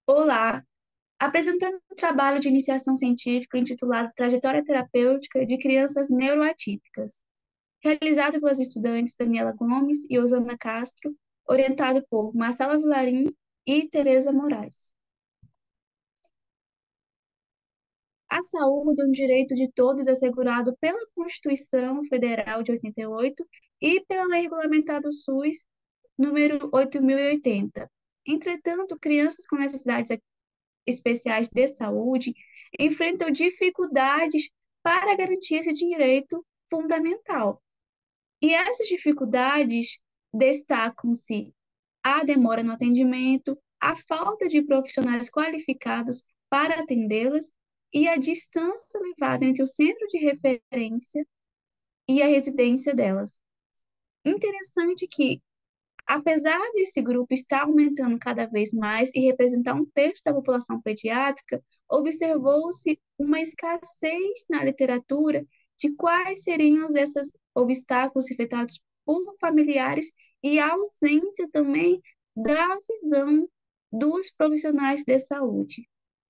Olá, apresentando um trabalho de iniciação científica intitulado Trajetória Terapêutica de Crianças Neuroatípicas, realizado pelas estudantes Daniela Gomes e Osana Castro, orientado por Marcela Vilarim e Tereza Moraes. A saúde é um direito de todos assegurado pela Constituição Federal de 88 e pela Lei Regulamentar do SUS, número 8.080. Entretanto, crianças com necessidades especiais de saúde enfrentam dificuldades para garantir esse direito fundamental. E essas dificuldades destacam-se a demora no atendimento, a falta de profissionais qualificados para atendê-las e a distância levada entre o centro de referência e a residência delas. Interessante que apesar desse grupo estar aumentando cada vez mais e representar um terço da população pediátrica, observou-se uma escassez na literatura de quais seriam esses obstáculos enfrentados por familiares e a ausência também da visão dos profissionais de saúde.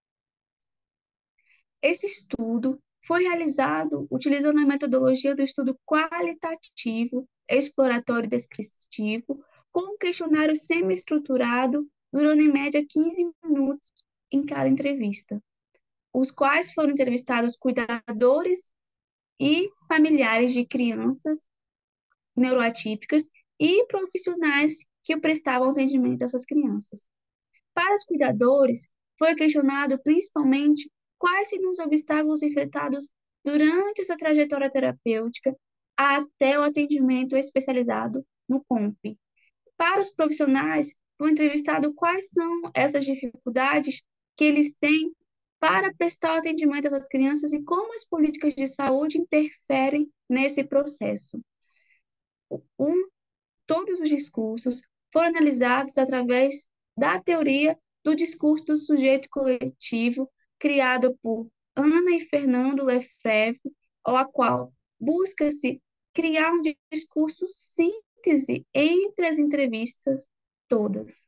Esse estudo foi realizado utilizando a metodologia do estudo qualitativo, exploratório e descritivo, com um questionário semi-estruturado, durando em média 15 minutos em cada entrevista, os quais foram entrevistados cuidadores e familiares de crianças neuroatípicas e profissionais que prestavam atendimento a essas crianças. Para os cuidadores, foi questionado principalmente quais seriam os obstáculos enfrentados durante essa trajetória terapêutica até o atendimento especializado no COMP. Para os profissionais, foi entrevistado quais são essas dificuldades que eles têm para prestar atendimento a essas crianças e como as políticas de saúde interferem nesse processo. Um, Todos os discursos foram analisados através da teoria do discurso do sujeito coletivo, criado por Ana e Fernando Lefebvre, a qual busca-se criar um discurso síntese entre as entrevistas todas.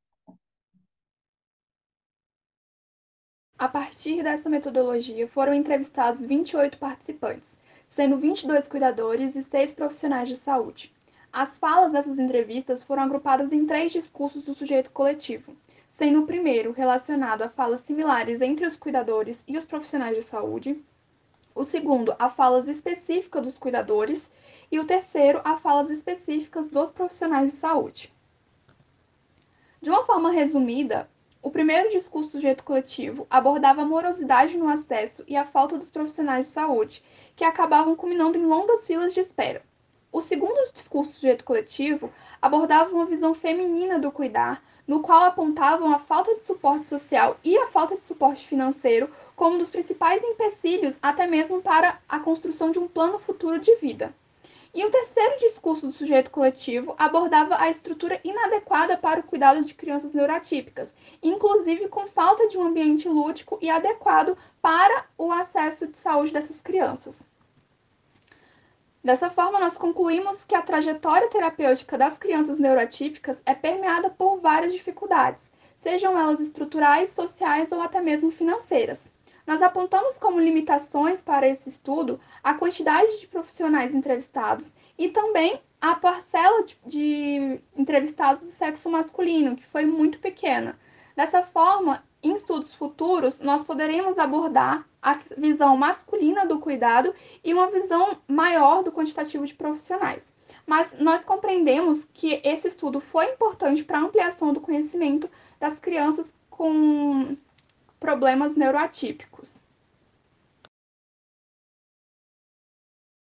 A partir dessa metodologia, foram entrevistados 28 participantes, sendo 22 cuidadores e 6 profissionais de saúde. As falas dessas entrevistas foram agrupadas em 3 discursos do sujeito coletivo, sendo o primeiro relacionado a falas similares entre os cuidadores e os profissionais de saúde, o segundo a falas específicas dos cuidadores e o terceiro a falas específicas dos profissionais de saúde. De uma forma resumida, o primeiro discurso do sujeito coletivo abordava a morosidade no acesso e a falta dos profissionais de saúde, que acabavam culminando em longas filas de espera. O segundo discurso do sujeito coletivo abordava uma visão feminina do cuidar, no qual apontavam a falta de suporte social e a falta de suporte financeiro como um dos principais empecilhos até mesmo para a construção de um plano futuro de vida. E o terceiro discurso do sujeito coletivo abordava a estrutura inadequada para o cuidado de crianças neuroatípicas, inclusive com falta de um ambiente lúdico e adequado para o acesso de saúde dessas crianças. Dessa forma, nós concluímos que a trajetória terapêutica das crianças neuroatípicas é permeada por várias dificuldades, sejam elas estruturais, sociais ou até mesmo financeiras. Nós apontamos como limitações para esse estudo a quantidade de profissionais entrevistados e também a parcela de entrevistados do sexo masculino, que foi muito pequena. Dessa forma, em estudos futuros, nós poderemos abordar a visão masculina do cuidado e uma visão maior do quantitativo de profissionais. Mas nós compreendemos que esse estudo foi importante para a ampliação do conhecimento das crianças com problemas neuroatípicos.